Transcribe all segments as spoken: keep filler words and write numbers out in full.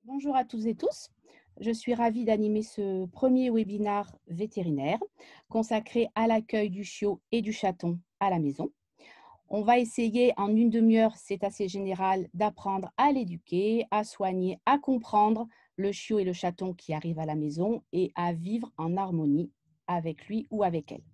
Bonjour à tous et tous. Je suis ravie d'animer ce premier webinaire vétérinaire consacré à l'accueil du chiot et du chaton à la maison. On va essayer en une demi-heure, c'est assez général, d'apprendre à l'éduquer, à soigner, à comprendre le chiot et le chaton qui arrivent à la maison et à vivre en harmonie avec lui ou avec elle.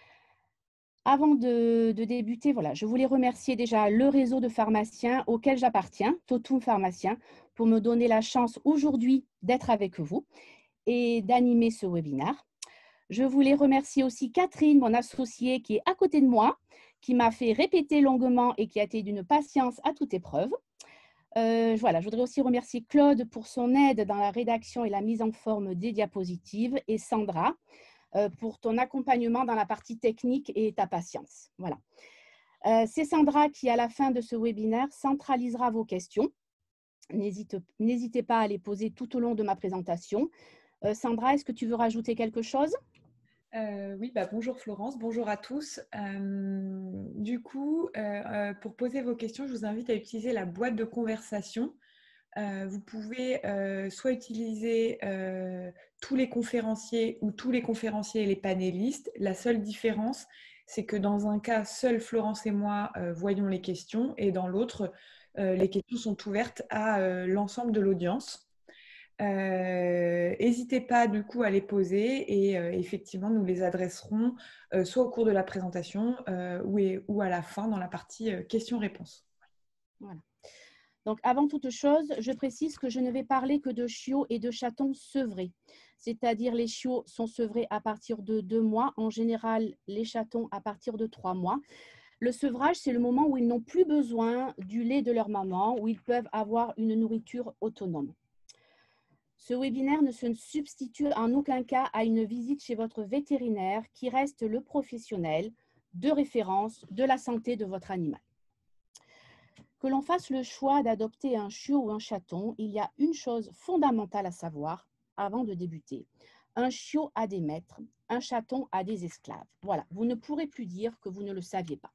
Avant de, de débuter, voilà, je voulais remercier déjà le réseau de pharmaciens auquel j'appartiens, Totum Pharmacien, pour me donner la chance aujourd'hui d'être avec vous et d'animer ce webinaire. Je voulais remercier aussi Catherine, mon associée, qui est à côté de moi, qui m'a fait répéter longuement et qui a été d'une patience à toute épreuve. Euh, voilà, je voudrais aussi remercier Claude pour son aide dans la rédaction et la mise en forme des diapositives et Sandra euh, pour ton accompagnement dans la partie technique et ta patience. Voilà. Euh, c'est Sandra qui, à la fin de ce webinaire, centralisera vos questions. N'hésitez pas à les poser tout au long de ma présentation. Euh, Sandra, est-ce que tu veux rajouter quelque chose ? Euh, oui, bah, bonjour Florence, bonjour à tous. Euh, du coup, euh, euh, pour poser vos questions, je vous invite à utiliser la boîte de conversation. Euh, vous pouvez euh, soit utiliser euh, tous les conférenciers ou tous les conférenciers et les panélistes. La seule différence, c'est que dans un cas, seuls Florence et moi euh, voyons les questions et dans l'autre, euh, les questions sont ouvertes à euh, l'ensemble de l'audience. N'hésitez euh, pas du coup à les poser et euh, effectivement nous les adresserons euh, soit au cours de la présentation euh, ou, et, ou à la fin dans la partie euh, questions-réponses. Voilà. Donc, avant toute chose, je précise que je ne vais parler que de chiots et de chatons sevrés. C'est-à-dire les chiots sont sevrés à partir de deux mois, en général les chatons à partir de trois mois. Le sevrage, c'est le moment où ils n'ont plus besoin du lait de leur maman, où ils peuvent avoir une nourriture autonome. Ce webinaire ne se substitue en aucun cas à une visite chez votre vétérinaire qui reste le professionnel de référence de la santé de votre animal. Que l'on fasse le choix d'adopter un chiot ou un chaton, il y a une chose fondamentale à savoir avant de débuter. Un chiot a des maîtres, un chaton a des esclaves. Voilà, vous ne pourrez plus dire que vous ne le saviez pas.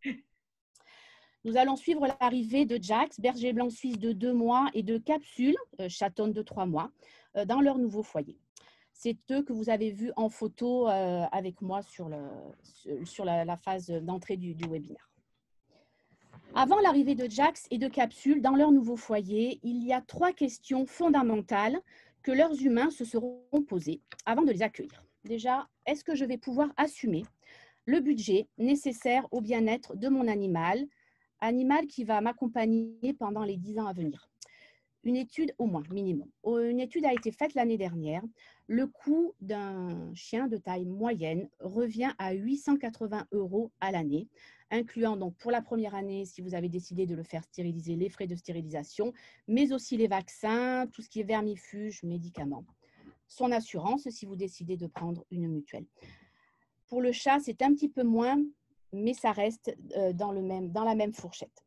Nous allons suivre l'arrivée de Jax, berger blanc suisse de deux mois, et de Capsule, euh, chatonne de trois mois, euh, dans leur nouveau foyer. C'est eux que vous avez vus en photo euh, avec moi sur, le, sur la, la phase d'entrée du, du webinaire. Avant l'arrivée de Jax et de Capsule dans leur nouveau foyer, il y a trois questions fondamentales que leurs humains se seront posées avant de les accueillir. Déjà, est-ce que je vais pouvoir assumer le budget nécessaire au bien-être de mon animal, animal qui va m'accompagner pendant les dix ans à venir? Une étude au moins, minimum. Une étude a été faite l'année dernière. Le coût d'un chien de taille moyenne revient à huit cent quatre-vingts euros à l'année, incluant donc pour la première année, si vous avez décidé de le faire stériliser, les frais de stérilisation, mais aussi les vaccins, tout ce qui est vermifuge, médicaments. Son assurance, si vous décidez de prendre une mutuelle. Pour le chat, c'est un petit peu moins, mais ça reste dans, le même, dans la même fourchette.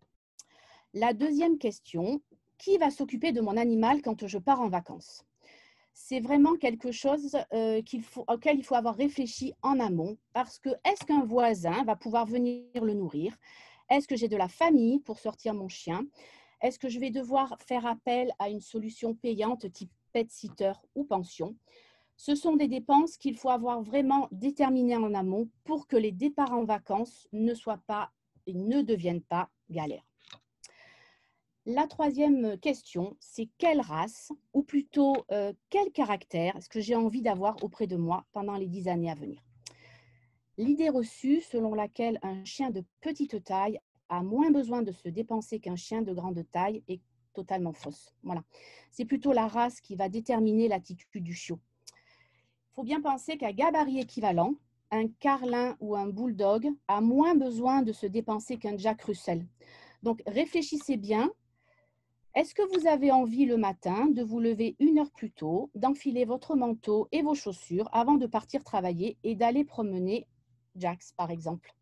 La deuxième question, qui va s'occuper de mon animal quand je pars en vacances? C'est vraiment quelque chose euh, qu'il faut, auquel il faut avoir réfléchi en amont, parce que est-ce qu'un voisin va pouvoir venir le nourrir? Est-ce que j'ai de la famille pour sortir mon chien? Est-ce que je vais devoir faire appel à une solution payante type pet sitter ou pension? Ce sont des dépenses qu'il faut avoir vraiment déterminées en amont pour que les départs en vacances ne soient pas et ne deviennent pas galères. La troisième question, c'est quelle race, ou plutôt euh, quel caractère est-ce que j'ai envie d'avoir auprès de moi pendant les dix années à venir? L'idée reçue selon laquelle un chien de petite taille a moins besoin de se dépenser qu'un chien de grande taille est totalement fausse. Voilà. C'est plutôt la race qui va déterminer l'attitude du chiot. Il faut bien penser qu'à gabarit équivalent, un carlin ou un bulldog a moins besoin de se dépenser qu'un Jack Russell. Donc réfléchissez bien. Est-ce que vous avez envie le matin de vous lever une heure plus tôt, d'enfiler votre manteau et vos chaussures avant de partir travailler et d'aller promener Jax, par exemple?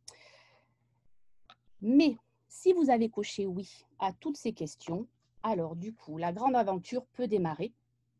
Mais si vous avez coché oui à toutes ces questions, alors du coup, la grande aventure peut démarrer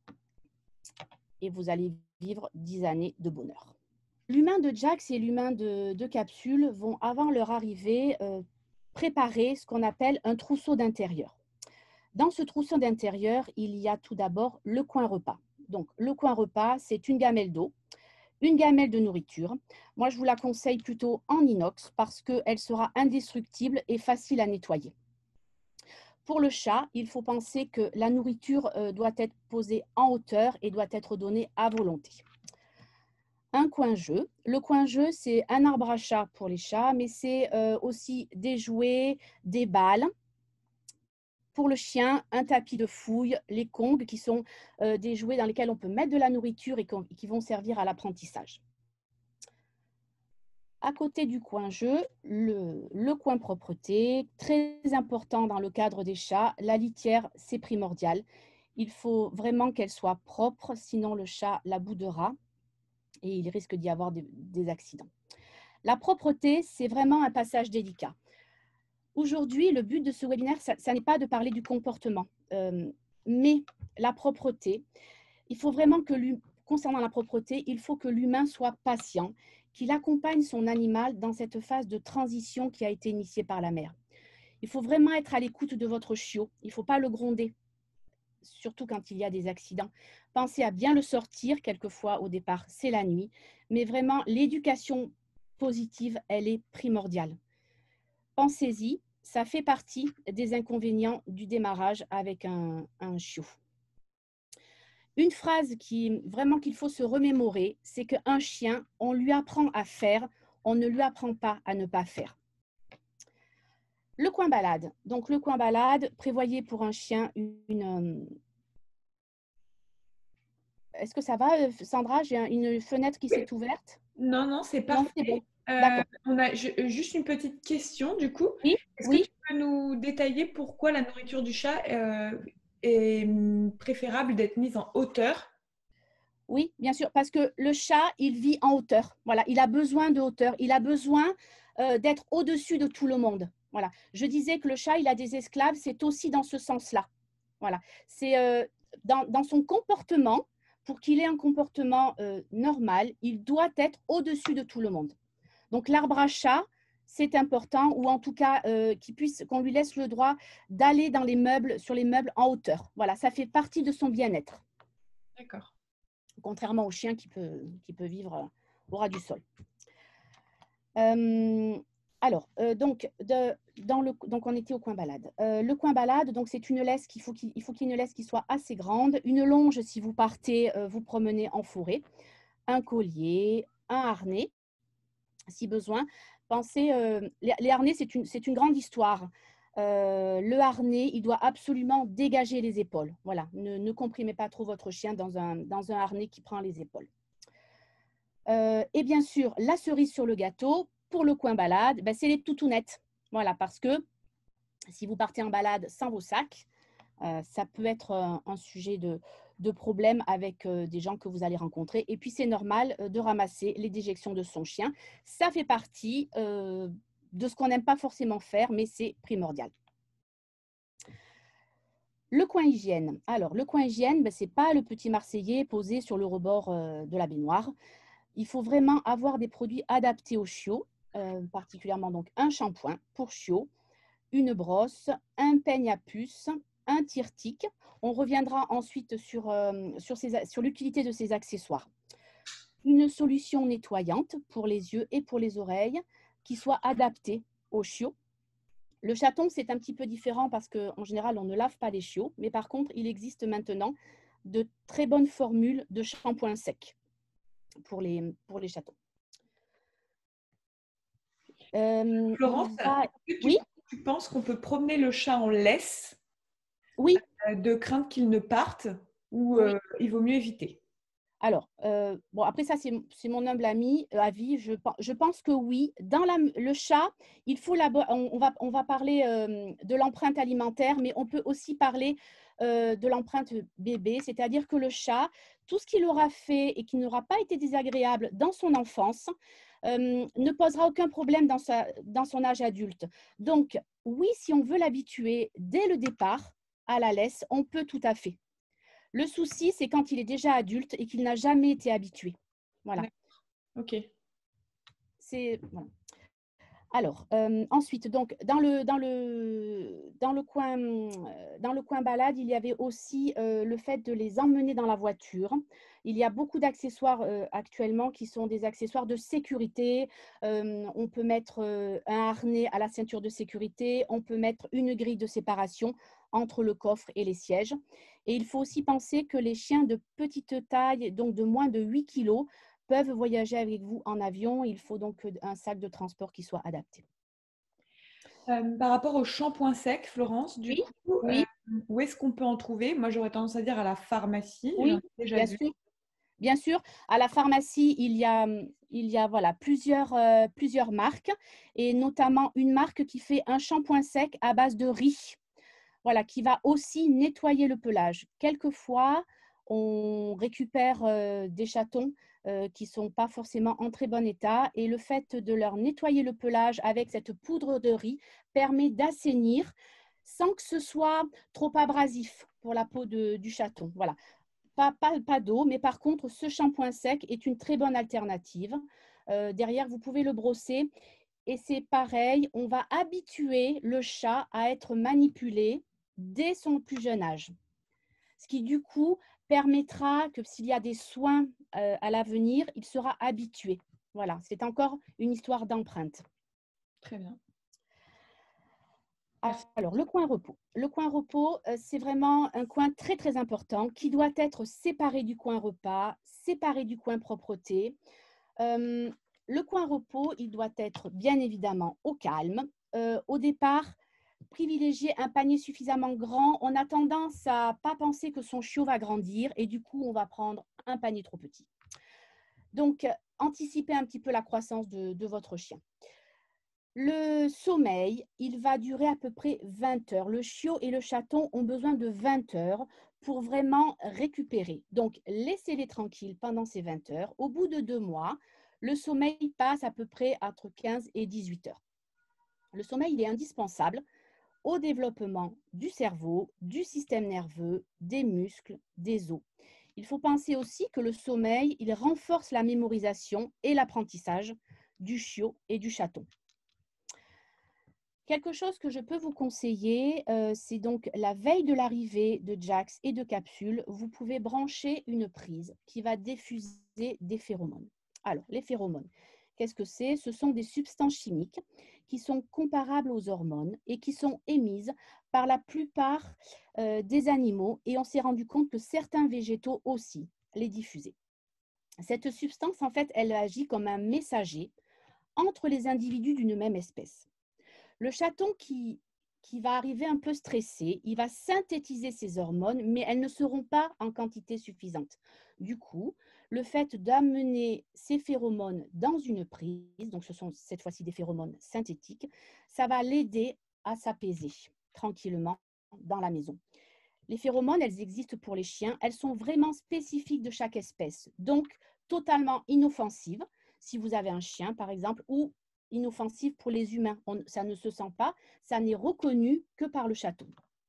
et vous allez vivre dix années de bonheur. L'humain de Jax et l'humain de, de Capsule vont, avant leur arrivée, euh, préparer ce qu'on appelle un trousseau d'intérieur. Dans ce trousseau d'intérieur, il y a tout d'abord le coin repas. Donc, le coin repas, c'est une gamelle d'eau, une gamelle de nourriture. Moi, je vous la conseille plutôt en inox parce qu'elle sera indestructible et facile à nettoyer. Pour le chat, il faut penser que la nourriture euh, doit être posée en hauteur et doit être donnée à volonté. Un coin-jeu. Le coin-jeu, c'est un arbre à chat pour les chats, mais c'est euh, aussi des jouets, des balles. Pour le chien, un tapis de fouille, les kongs, qui sont euh, des jouets dans lesquels on peut mettre de la nourriture et qui vont servir à l'apprentissage. À côté du coin-jeu, le, le coin propreté, très important dans le cadre des chats. La litière, c'est primordial. Il faut vraiment qu'elle soit propre, sinon le chat la boudera et il risque d'y avoir des, des accidents. La propreté, c'est vraiment un passage délicat. Aujourd'hui, le but de ce webinaire, ça, ça n'est pas de parler du comportement, euh, mais la propreté. Il faut vraiment que, concernant la propreté, il faut que l'humain soit patient, qu'il accompagne son animal dans cette phase de transition qui a été initiée par la mère. Il faut vraiment être à l'écoute de votre chiot. Il ne faut pas le gronder, surtout quand il y a des accidents. Pensez à bien le sortir, quelquefois au départ, c'est la nuit, mais vraiment, l'éducation positive, elle est primordiale. Pensez-y, ça fait partie des inconvénients du démarrage avec un, un chiot. Une phrase qui vraiment qu'il faut se remémorer, c'est qu'un chien, on lui apprend à faire, on ne lui apprend pas à ne pas faire. Le coin balade. Donc le coin balade, prévoyez pour un chien une... une Est-ce que ça va, Sandra? J'ai une fenêtre qui s'est ouverte. Non, non, c'est parfait. Non, c'est bon. Euh, on a juste une petite question du coup. Oui, Est-ce oui. que tu peux nous détailler pourquoi la nourriture du chat euh, est préférable d'être mise en hauteur? Oui, bien sûr, parce que le chat, il vit en hauteur. Voilà, il a besoin de hauteur. Il a besoin euh, d'être au-dessus de tout le monde. Voilà. Je disais que le chat, il a des esclaves, c'est aussi dans ce sens-là. Voilà. C'est euh, dans, dans son comportement, pour qu'il ait un comportement euh, normal, il doit être au-dessus de tout le monde. Donc, l'arbre à chat, c'est important, ou en tout cas euh, qu'il puisse, qu'on lui laisse le droit d'aller dans les meubles, sur les meubles en hauteur. Voilà, ça fait partie de son bien-être. D'accord. Contrairement au chien qui peut, qui peut vivre au ras du sol. Euh, alors, euh, donc, de, dans le, donc, on était au coin balade. Euh, le coin balade, donc c'est une laisse qu'il faut qu'il il faut qu'il y ait une laisse qui soit assez grande, une longe si vous partez euh, vous promener en forêt, un collier, un harnais, si besoin. Pensez, euh, les, les harnais, c'est une, c'est une grande histoire. Euh, le harnais, il doit absolument dégager les épaules. Voilà, ne, ne comprimez pas trop votre chien dans un, dans un harnais qui prend les épaules. Euh, et bien sûr, la cerise sur le gâteau, pour le coin balade, ben, c'est les toutounettes. Voilà, parce que si vous partez en balade sans vos sacs, euh, ça peut être un, un sujet de, de problème avec euh, des gens que vous allez rencontrer. Et puis, c'est normal euh, de ramasser les déjections de son chien. Ça fait partie euh, de ce qu'on n'aime pas forcément faire, mais c'est primordial. Le coin hygiène. Alors, le coin hygiène, ben, ce n'est pas le petit Marseillais posé sur le rebord euh, de la baignoire. Il faut vraiment avoir des produits adaptés aux chiots, euh, particulièrement donc un shampoing pour chiots, une brosse, un peigne à puce, un tire-tique. On reviendra ensuite sur, euh, sur, ces, sur l'utilité de ces accessoires. Une solution nettoyante pour les yeux et pour les oreilles qui soit adaptée aux chiots. Le chaton, c'est un petit peu différent parce qu'en général, on ne lave pas les chiots, mais par contre, il existe maintenant de très bonnes formules de shampoing sec pour les, pour les chatons. Euh, Florence, va... est-ce que tu, oui, tu penses qu'on peut promener le chat en laisse oui. euh, de crainte qu'il ne parte ou Oui. euh, il vaut mieux éviter? Alors, euh, bon, après ça, c'est mon humble ami, euh, avis. Je, je pense que oui. Dans la, le chat, il faut la, on, on, va, on va parler euh, de l'empreinte alimentaire, mais on peut aussi parler euh, de l'empreinte bébé, c'est-à-dire que le chat, tout ce qu'il aura fait et qui n'aura pas été désagréable dans son enfance, euh, ne posera aucun problème dans, sa, dans son âge adulte. Donc, oui, si on veut l'habituer dès le départ à la laisse, on peut tout à fait. Le souci, c'est quand il est déjà adulte et qu'il n'a jamais été habitué. Voilà. Ok. C'est voilà. Alors, euh, ensuite, donc, dans le, dans, le, dans, le coin, euh, dans le coin balade, il y avait aussi euh, le fait de les emmener dans la voiture. Il y a beaucoup d'accessoires euh, actuellement qui sont des accessoires de sécurité. Euh, on peut mettre euh, un harnais à la ceinture de sécurité. On peut mettre une grille de séparation entre le coffre et les sièges. Et il faut aussi penser que les chiens de petite taille, donc de moins de huit kilos, peuvent voyager avec vous en avion. Il faut donc un sac de transport qui soit adapté. Euh, par rapport au shampoing sec, Florence, du Oui, coup, euh, oui, où est-ce qu'on peut en trouver? Moi, j'aurais tendance à dire à la pharmacie. J'en oui, ai déjà bien vu. sûr. Bien sûr, à la pharmacie, il y a, il y a voilà, plusieurs, euh, plusieurs marques et notamment une marque qui fait un shampoing sec à base de riz, voilà, qui va aussi nettoyer le pelage. Quelquefois, on récupère euh, des chatons euh, qui ne sont pas forcément en très bon état et le fait de leur nettoyer le pelage avec cette poudre de riz permet d'assainir sans que ce soit trop abrasif pour la peau de, du chaton. Voilà. Pas, pas, pas d'eau, mais par contre, ce shampoing sec est une très bonne alternative. Euh, derrière, vous pouvez le brosser et c'est pareil, on va habituer le chat à être manipulé dès son plus jeune âge. Ce qui, du coup, permettra que s'il y a des soins euh, à l'avenir, il sera habitué. Voilà, c'est encore une histoire d'empreinte. Très bien. Merci. Alors, le coin repos. Le coin repos, euh, c'est vraiment un coin très, très important qui doit être séparé du coin repas, séparé du coin propreté. Euh, le coin repos, il doit être bien évidemment au calme. Euh, au départ, privilégier un panier suffisamment grand. On a tendance à ne pas penser que son chiot va grandir et du coup, on va prendre un panier trop petit. Donc, anticipez un petit peu la croissance de, de votre chien. Le sommeil, il va durer à peu près vingt heures. Le chiot et le chaton ont besoin de vingt heures pour vraiment récupérer. Donc, laissez-les tranquilles pendant ces vingt heures. Au bout de deux mois, le sommeil passe à peu près entre quinze et dix-huit heures. Le sommeil, il est indispensable au développement du cerveau, du système nerveux, des muscles, des os. Il faut penser aussi que le sommeil, il renforce la mémorisation et l'apprentissage du chiot et du chaton. Quelque chose que je peux vous conseiller, euh, c'est donc la veille de l'arrivée de Jax et de Capsule, vous pouvez brancher une prise qui va diffuser des phéromones. Alors, les phéromones, qu'est-ce que c'est? Ce sont des substances chimiques qui sont comparables aux hormones et qui sont émises par la plupart euh, des animaux et on s'est rendu compte que certains végétaux aussi les diffusaient. Cette substance, en fait, elle agit comme un messager entre les individus d'une même espèce. Le chaton qui, qui va arriver un peu stressé, il va synthétiser ses hormones, mais elles ne seront pas en quantité suffisante. Du coup, le fait d'amener ces phéromones dans une prise, donc ce sont cette fois-ci des phéromones synthétiques, ça va l'aider à s'apaiser tranquillement dans la maison. Les phéromones, elles existent pour les chiens, elles sont vraiment spécifiques de chaque espèce, donc totalement inoffensives si vous avez un chien par exemple, ou inoffensive pour les humains. On, ça ne se sent pas, ça n'est reconnu que par le chaton.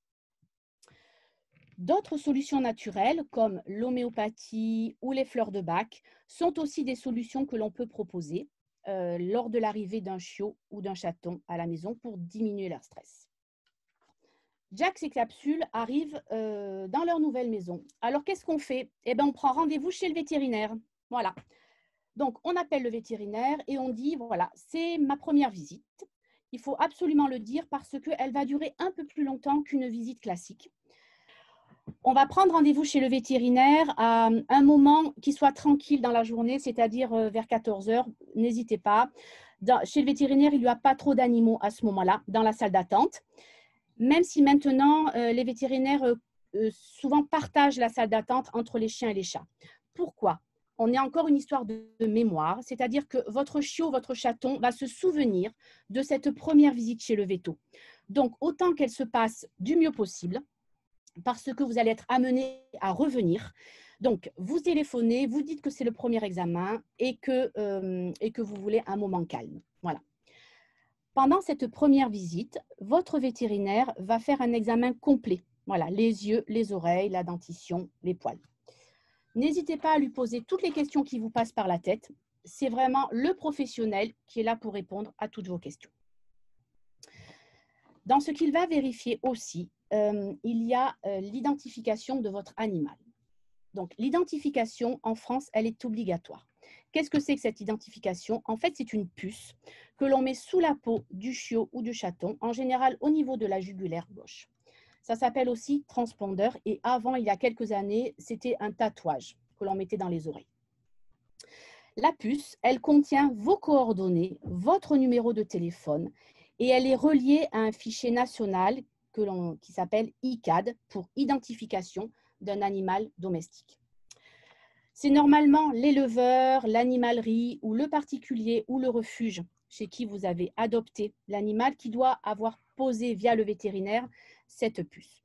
D'autres solutions naturelles, comme l'homéopathie ou les fleurs de bac, sont aussi des solutions que l'on peut proposer euh, lors de l'arrivée d'un chiot ou d'un chaton à la maison pour diminuer leur stress. Jax et Capsule arrivent euh, dans leur nouvelle maison. Alors, qu'est-ce qu'on fait? Eh bien, on prend rendez-vous chez le vétérinaire. Voilà. Donc, on appelle le vétérinaire et on dit, voilà, c'est ma première visite. Il faut absolument le dire parce qu'elle va durer un peu plus longtemps qu'une visite classique. On va prendre rendez-vous chez le vétérinaire à un moment qui soit tranquille dans la journée, c'est-à-dire vers quatorze heures. N'hésitez pas. Dans, chez le vétérinaire, il n'y a pas trop d'animaux à ce moment-là, dans la salle d'attente. Même si maintenant, euh, les vétérinaires euh, souvent partagent la salle d'attente entre les chiens et les chats. Pourquoi ? On est encore une histoire de, de mémoire, c'est-à-dire que votre chiot, votre chaton va se souvenir de cette première visite chez le véto. Donc, autant qu'elle se passe du mieux possible, parce que vous allez être amené à revenir. Donc, vous téléphonez, vous dites que c'est le premier examen et que, euh, et que vous voulez un moment calme. Voilà. Pendant cette première visite, votre vétérinaire va faire un examen complet. Voilà, les yeux, les oreilles, la dentition, les poils. N'hésitez pas à lui poser toutes les questions qui vous passent par la tête. c'est vraiment le professionnel qui est là pour répondre à toutes vos questions. Dans ce qu'il va vérifier aussi, euh, il y a euh, l'identification de votre animal. Donc, l'identification en France, elle est obligatoire. Qu'est-ce que c'est que cette identification? En fait, c'est une puce que l'on met sous la peau du chiot ou du chaton, en général au niveau de la jugulaire gauche. Ça s'appelle aussi transpondeur et avant, il y a quelques années, c'était un tatouage que l'on mettait dans les oreilles. La puce, elle contient vos coordonnées, votre numéro de téléphone et elle est reliée à un fichier national que l'on, qui s'appelle I C A D pour identification d'un animal domestique. C'est normalement l'éleveur, l'animalerie ou le particulier ou le refuge chez qui vous avez adopté l'animal qui doit avoir posé via le vétérinaire cette puce.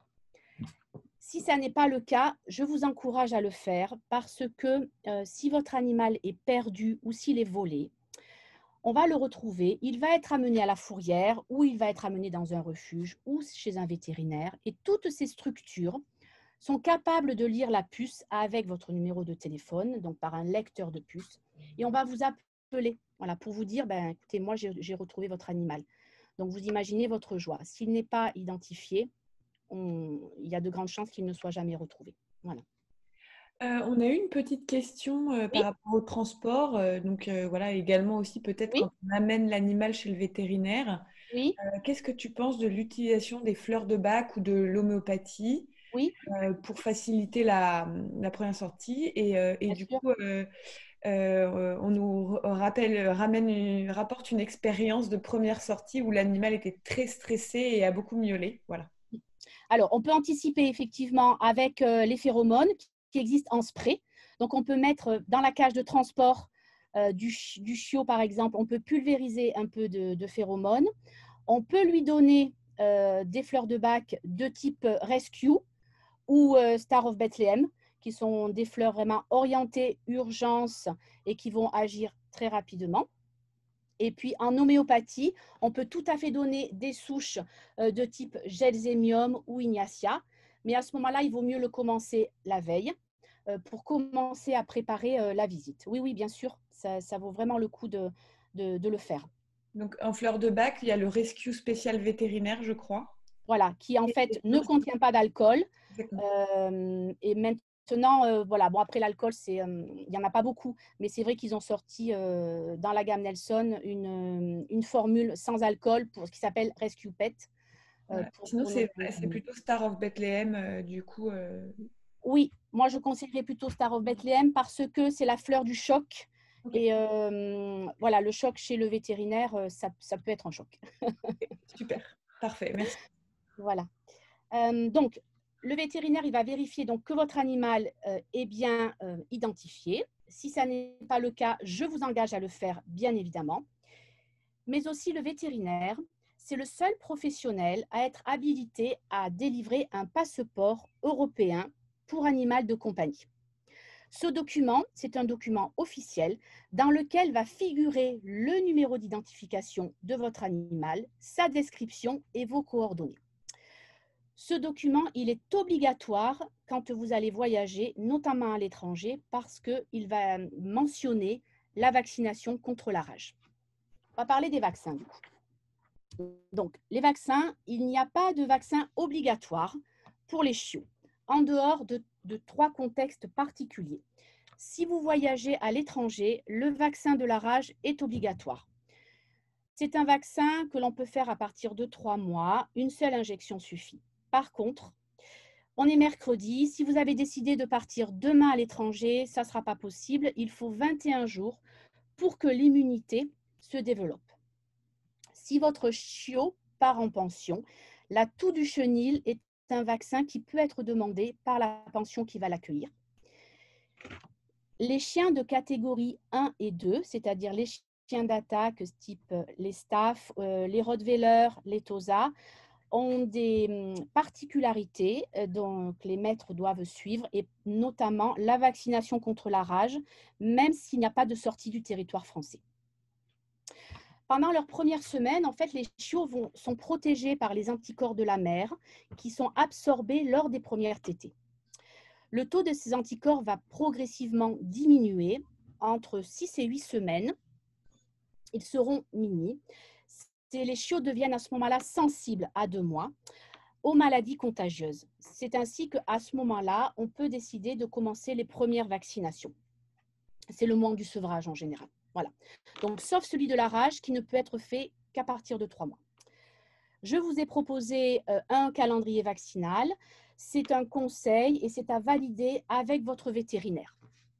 Si ça n'est pas le cas, je vous encourage à le faire parce que euh, si votre animal est perdu ou s'il est volé, on va le retrouver, il va être amené à la fourrière ou il va être amené dans un refuge ou chez un vétérinaire et toutes ces structures sont capables de lire la puce avec votre numéro de téléphone, donc par un lecteur de puce, et on va vous appeler voilà, pour vous dire, ben, écoutez, moi j'ai retrouvé votre animal. Donc vous imaginez votre joie. S'il n'est pas identifié, on, il y a de grandes chances qu'il ne soit jamais retrouvé. Voilà. Euh, on a eu une petite question euh, par Oui, rapport au transport. Euh, donc euh, voilà, également aussi peut-être oui, quand on amène l'animal chez le vétérinaire. oui, Euh, qu'est-ce que tu penses de l'utilisation des fleurs de bac ou de l'homéopathie oui, euh, pour faciliter la, la première sortie? Et, euh, et bien du sûr. coup, euh, euh, on nous rappelle, ramène, une- rapporte une expérience de première sortie où l'animal était très stressé et a beaucoup miaulé. Voilà. Alors, on peut anticiper effectivement avec euh, les phéromones qui existent en spray. Donc, on peut mettre dans la cage de transport euh, du, du chiot, par exemple, on peut pulvériser un peu de, de phéromones. On peut lui donner euh, des fleurs de bac de type Rescue ou euh, Star of Bethlehem, qui sont des fleurs vraiment orientées urgence et qui vont agir très rapidement. Et puis en homéopathie, on peut tout à fait donner des souches euh, de type Gelsemium ou Ignacia, mais à ce moment-là, il vaut mieux le commencer la veille euh, pour commencer à préparer euh, la visite. Oui, oui, bien sûr, ça, ça vaut vraiment le coup de, de, de le faire. Donc en fleurs de bac, il y a le rescue spécial vétérinaire, je crois. Voilà, qui en Et- fait ne contient pas d'alcool. Exactement. Euh, et maintenant, euh, voilà, bon après l'alcool, c'est, euh, il n'y en a pas beaucoup, mais c'est vrai qu'ils ont sorti euh, dans la gamme Nelson une, une formule sans alcool pour, qui s'appelle Rescue Pet. euh, Ouais. pour, Sinon, pour nos c'est c'est animaux. plutôt Star of Bethlehem, euh, du coup. euh, Oui, moi je conseillerais plutôt Star of Bethlehem parce que c'est la fleur du choc. Ok, Et euh, voilà, le choc chez le vétérinaire, euh, ça, ça peut être un choc. super, parfait, merci. Voilà. Euh, donc, le vétérinaire, il va vérifier donc, que votre animal euh, est bien euh, identifié. Si ça n'est pas le cas, je vous engage à le faire, bien évidemment. Mais aussi, le vétérinaire, c'est le seul professionnel à être habilité à délivrer un passeport européen pour animal de compagnie. Ce document, c'est un document officiel dans lequel va figurer le numéro d'identification de votre animal, sa description et vos coordonnées. Ce document, il est obligatoire quand vous allez voyager, notamment à l'étranger, parce qu'il va mentionner la vaccination contre la rage. On va parler des vaccins, du coup. Donc, les vaccins, il n'y a pas de vaccin obligatoire pour les chiots, en dehors de, de trois contextes particuliers. Si vous voyagez à l'étranger, le vaccin de la rage est obligatoire. C'est un vaccin que l'on peut faire à partir de trois mois. Une seule injection suffit. Par contre, on est mercredi. Si vous avez décidé de partir demain à l'étranger, ça ne sera pas possible. Il faut vingt et un jours pour que l'immunité se développe. Si votre chiot part en pension, la toux du chenil est un vaccin qui peut être demandé par la pension qui va l'accueillir. Les chiens de catégorie un et deux, c'est-à-dire les chiens d'attaque type les staffs, euh, les rottweilers, les tosas, ont des particularités donc les maîtres doivent suivre et notamment la vaccination contre la rage, même s'il n'y a pas de sortie du territoire français. Pendant leurs premières semaines, en fait, les chiots vont, sont protégés par les anticorps de la mère qui sont absorbés lors des premières tétées. Le taux de ces anticorps va progressivement diminuer entre six et huit semaines. Ils seront mini. Les chiots deviennent à ce moment-là sensibles à deux mois aux maladies contagieuses. C'est ainsi qu'à ce moment-là, on peut décider de commencer les premières vaccinations. C'est le moment du sevrage en général. Voilà. Donc, sauf celui de la rage qui ne peut être fait qu'à partir de trois mois. Je vous ai proposé euh, un calendrier vaccinal. C'est un conseil et c'est à valider avec votre vétérinaire.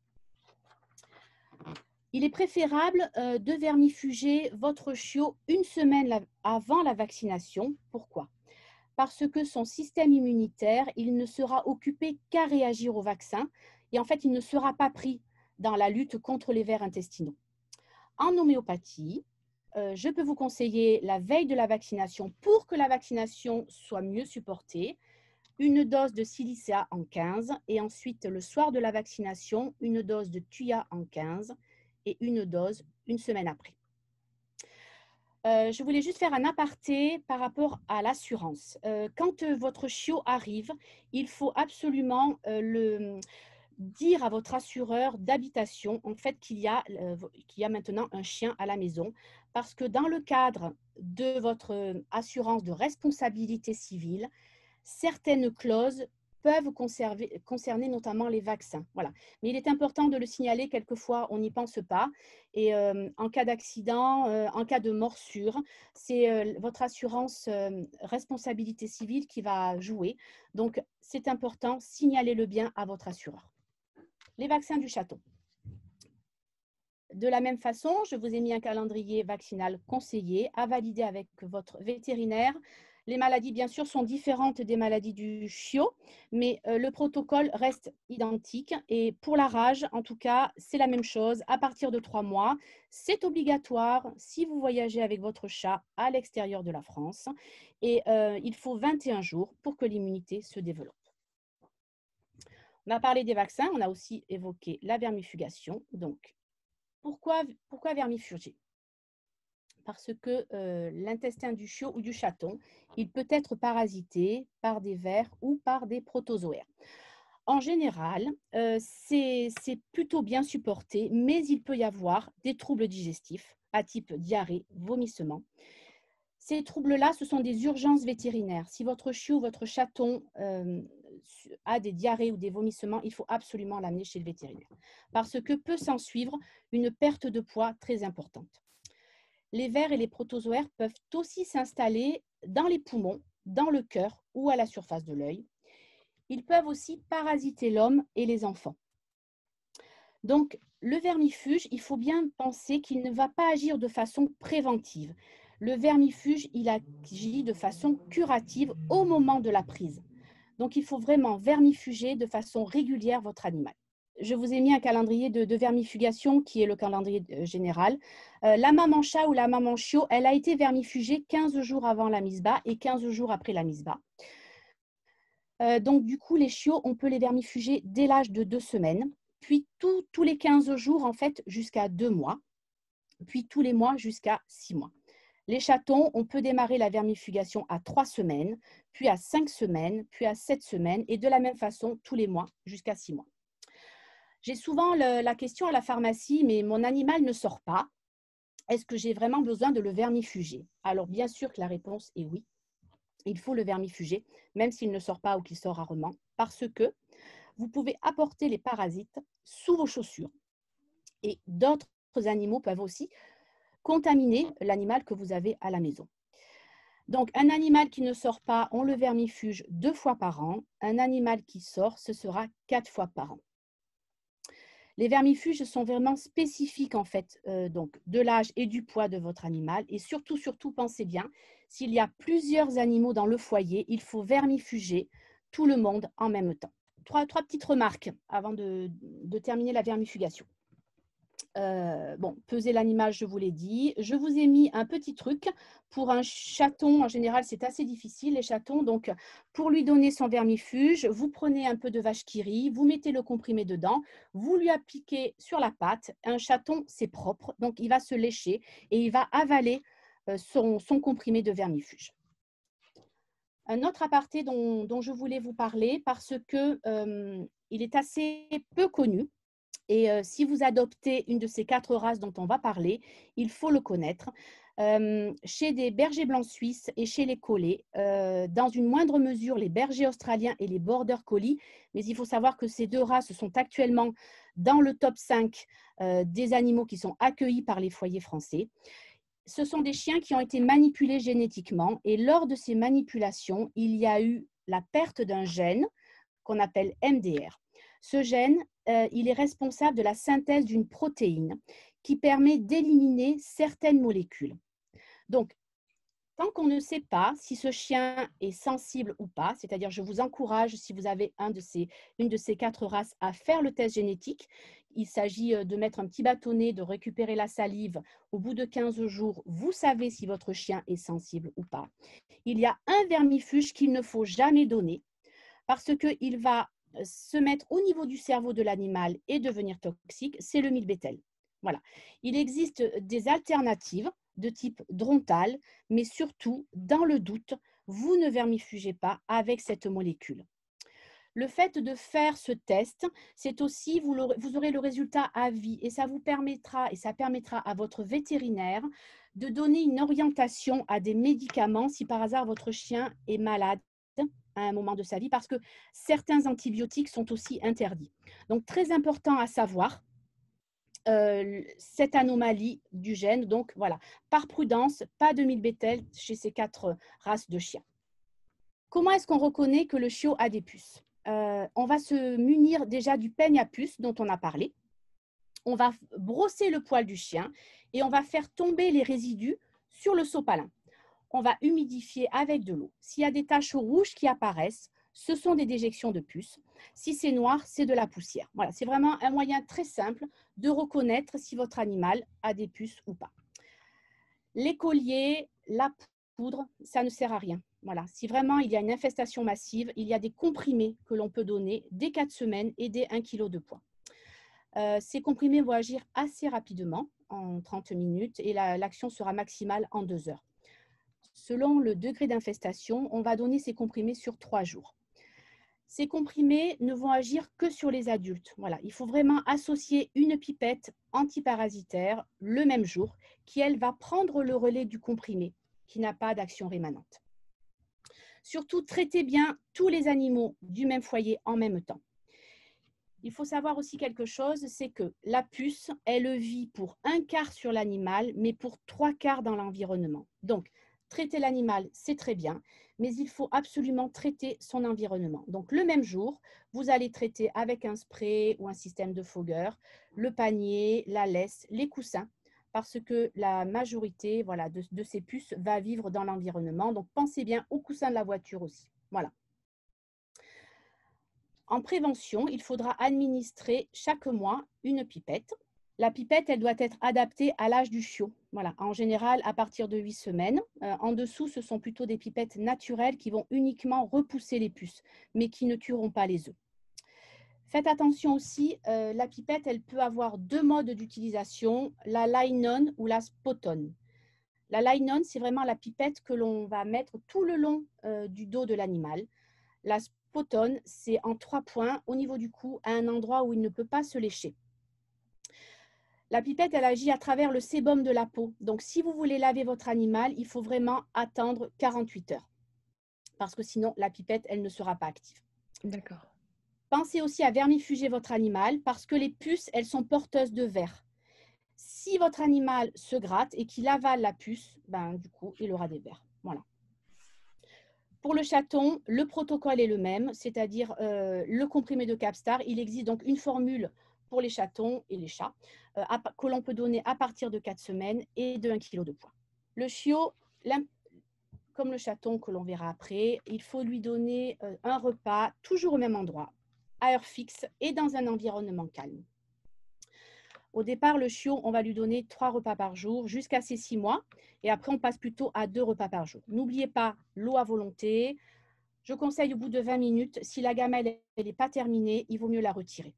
Il est préférable euh, de vermifuger votre chiot une semaine la, avant la vaccination. Pourquoi? Parce que son système immunitaire, il ne sera occupé qu'à réagir au vaccin et en fait, il ne sera pas pris dans la lutte contre les vers intestinaux. En homéopathie, euh, je peux vous conseiller la veille de la vaccination pour que la vaccination soit mieux supportée, une dose de silicea en quinze et ensuite le soir de la vaccination, une dose de thuya en quinze et une dose une semaine après. Euh, je voulais juste faire un aparté par rapport à l'assurance. Euh, quand euh, votre chiot arrive, il faut absolument euh, le dire à votre assureur d'habitation en fait qu'il y a, euh, qu'il y a maintenant un chien à la maison parce que dans le cadre de votre assurance de responsabilité civile, certaines clauses peuvent conserver, concerner notamment les vaccins. Voilà. Mais il est important de le signaler, quelquefois on n'y pense pas. Et euh, en cas d'accident, euh, en cas de morsure, c'est euh, votre assurance euh, responsabilité civile qui va jouer. Donc c'est important, signalez-le bien à votre assureur. Les vaccins du chaton. De la même façon, je vous ai mis un calendrier vaccinal conseillé à valider avec votre vétérinaire. Les maladies, bien sûr, sont différentes des maladies du chiot, mais euh, le protocole reste identique. Et pour la rage, en tout cas, c'est la même chose. À partir de trois mois, c'est obligatoire si vous voyagez avec votre chat à l'extérieur de la France. Et euh, il faut vingt et un jours pour que l'immunité se développe. On a parlé des vaccins, on a aussi évoqué la vermifugation. Donc, pourquoi, pourquoi vermifuger? Parce que euh, l'intestin du chiot ou du chaton, il peut être parasité par des vers ou par des protozoaires. En général, euh, c'est plutôt bien supporté, mais il peut y avoir des troubles digestifs à type diarrhée, vomissement. Ces troubles-là, ce sont des urgences vétérinaires. Si votre chiot ou votre chaton euh, a des diarrhées ou des vomissements, il faut absolument l'amener chez le vétérinaire parce que peut s'en suivre une perte de poids très importante. Les vers et les protozoaires peuvent aussi s'installer dans les poumons, dans le cœur ou à la surface de l'œil. Ils peuvent aussi parasiter l'homme et les enfants. Donc, le vermifuge, il faut bien penser qu'il ne va pas agir de façon préventive. Le vermifuge, il agit de façon curative au moment de la prise. Donc, il faut vraiment vermifuger de façon régulière votre animal. Je vous ai mis un calendrier de, de vermifugation qui est le calendrier général. Euh, la maman chat ou la maman chiot, elle a été vermifugée quinze jours avant la mise bas et quinze jours après la mise bas. Euh, donc, du coup, les chiots, on peut les vermifuger dès l'âge de deux semaines, puis tout, tous les quinze jours, en fait, jusqu'à deux mois, puis tous les mois jusqu'à six mois. Les chatons, on peut démarrer la vermifugation à trois semaines, puis à cinq semaines, puis à sept semaines, et de la même façon, tous les mois jusqu'à six mois. J'ai souvent le, la question à la pharmacie, mais mon animal ne sort pas. Est-ce que j'ai vraiment besoin de le vermifuger? Alors, bien sûr que la réponse est oui. Il faut le vermifuger, même s'il ne sort pas ou qu'il sort rarement, parce que vous pouvez apporter les parasites sous vos chaussures. Et d'autres animaux peuvent aussi contaminer l'animal que vous avez à la maison. Donc, un animal qui ne sort pas, on le vermifuge deux fois par an. Un animal qui sort, ce sera quatre fois par an. Les vermifuges sont vraiment spécifiques en fait, euh, donc de l'âge et du poids de votre animal. Et surtout, surtout, pensez bien, s'il y a plusieurs animaux dans le foyer, il faut vermifuger tout le monde en même temps. Trois, trois petites remarques avant de, de terminer la vermifugation. Euh, bon, peser l'animal, je vous l'ai dit. Je vous ai mis un petit truc. Pour un chaton, en général, c'est assez difficile, les chatons. Donc, pour lui donner son vermifuge, vous prenez un peu de vache qui rit, vous mettez le comprimé dedans, vous lui appliquez sur la patte. Un chaton, c'est propre, donc il va se lécher et il va avaler son, son comprimé de vermifuge. Un autre aparté dont, dont je voulais vous parler, parce que euh, il est assez peu connu. Et euh, si vous adoptez une de ces quatre races dont on va parler, il faut le connaître. Euh, chez des bergers blancs suisses et chez les collés, euh, dans une moindre mesure les bergers australiens et les border collies, mais il faut savoir que ces deux races sont actuellement dans le top cinq euh, des animaux qui sont accueillis par les foyers français. Ce sont des chiens qui ont été manipulés génétiquement et lors de ces manipulations, il y a eu la perte d'un gène qu'on appelle M D R. Ce gène, euh, il est responsable de la synthèse d'une protéine qui permet d'éliminer certaines molécules. Donc, tant qu'on ne sait pas si ce chien est sensible ou pas, c'est-à-dire je vous encourage, si vous avez un de ces, une de ces quatre races, à faire le test génétique. Il s'agit de mettre un petit bâtonnet, de récupérer la salive. Au bout de quinze jours, vous savez si votre chien est sensible ou pas. Il y a un vermifuge qu'il ne faut jamais donner parce qu'il va se mettre au niveau du cerveau de l'animal et devenir toxique, c'est le milbétel. Voilà. Il existe des alternatives de type drontal, mais surtout, dans le doute, vous ne vermifugez pas avec cette molécule. Le fait de faire ce test, c'est aussi, vous, vous aurez le résultat à vie et ça vous permettra, et ça permettra à votre vétérinaire de donner une orientation à des médicaments si par hasard votre chien est malade à un moment de sa vie, parce que certains antibiotiques sont aussi interdits. Donc, très important à savoir, euh, cette anomalie du gène. Donc, voilà, par prudence, pas de milbétel chez ces quatre races de chiens. Comment est-ce qu'on reconnaît que le chiot a des puces? euh, On va se munir déjà du peigne à puces dont on a parlé. On va brosser le poil du chien et on va faire tomber les résidus sur le sopalin. On va humidifier avec de l'eau. S'il y a des taches rouges qui apparaissent, ce sont des déjections de puces. Si c'est noir, c'est de la poussière. Voilà, c'est vraiment un moyen très simple de reconnaître si votre animal a des puces ou pas. Les colliers, la poudre, ça ne sert à rien. Voilà, si vraiment il y a une infestation massive, il y a des comprimés que l'on peut donner dès quatre semaines et dès un kilo de poids. Euh, ces comprimés vont agir assez rapidement, en trente minutes, et l'action sera maximale en deux heures. Selon le degré d'infestation, on va donner ces comprimés sur trois jours. Ces comprimés ne vont agir que sur les adultes. Voilà, il faut vraiment associer une pipette antiparasitaire le même jour, qui, elle, va prendre le relais du comprimé, qui n'a pas d'action rémanente. Surtout, traitez bien tous les animaux du même foyer en même temps. Il faut savoir aussi quelque chose, c'est que la puce, elle vit pour un quart sur l'animal, mais pour trois quarts dans l'environnement. Donc, traiter l'animal, c'est très bien, mais il faut absolument traiter son environnement. Donc, le même jour, vous allez traiter avec un spray ou un système de fogueur, le panier, la laisse, les coussins, parce que la majorité voilà, de, de ces puces va vivre dans l'environnement. Donc, pensez bien aux coussins de la voiture aussi. Voilà. En prévention, il faudra administrer chaque mois une pipette. La pipette, elle doit être adaptée à l'âge du chiot. Voilà, en général, à partir de huit semaines. Euh, en dessous, ce sont plutôt des pipettes naturelles qui vont uniquement repousser les puces, mais qui ne tueront pas les œufs. Faites attention aussi, euh, la pipette, elle peut avoir deux modes d'utilisation, la line-on ou la spot-on. La line-on, c'est vraiment la pipette que l'on va mettre tout le long euh, du dos de l'animal. La spot-on, c'est en trois points au niveau du cou, à un endroit où il ne peut pas se lécher. La pipette, elle agit à travers le sébum de la peau. Donc, si vous voulez laver votre animal, il faut vraiment attendre quarante-huit heures. Parce que sinon, la pipette, elle ne sera pas active. D'accord. Pensez aussi à vermifuger votre animal parce que les puces, elles sont porteuses de vers. Si votre animal se gratte et qu'il avale la puce, ben, du coup, il aura des vers. Voilà. Pour le chaton, le protocole est le même, c'est-à-dire euh, le comprimé de Capstar. Il existe donc une formule pour les chatons et les chats euh, à, que l'on peut donner à partir de quatre semaines et de un kilo de poids. Le chiot, comme le chaton que l'on verra après, il faut lui donner euh, un repas toujours au même endroit, à heure fixe et dans un environnement calme. Au départ, le chiot, on va lui donner trois repas par jour jusqu'à ses six mois. Et après, on passe plutôt à deux repas par jour. N'oubliez pas l'eau à volonté. Je conseille au bout de vingt minutes, si la gamelle n'est pas terminée, il vaut mieux la retirer.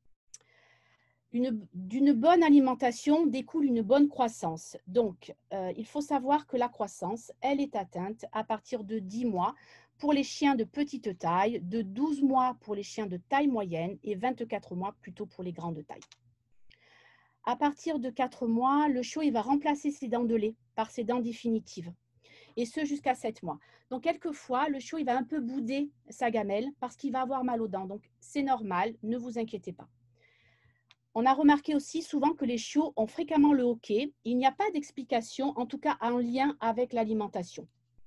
D'une bonne alimentation découle une bonne croissance. Donc, euh, il faut savoir que la croissance, elle est atteinte à partir de dix mois pour les chiens de petite taille, de douze mois pour les chiens de taille moyenne et vingt-quatre mois plutôt pour les grandes tailles. À partir de quatre mois, le chiot il va remplacer ses dents de lait par ses dents définitives, et ce jusqu'à sept mois. Donc, quelquefois, le chiot il va un peu bouder sa gamelle parce qu'il va avoir mal aux dents. Donc, c'est normal, ne vous inquiétez pas. On a remarqué aussi souvent que les chiots ont fréquemment le hoquet. Il n'y a pas d'explication, en tout cas en lien avec l'alimentation.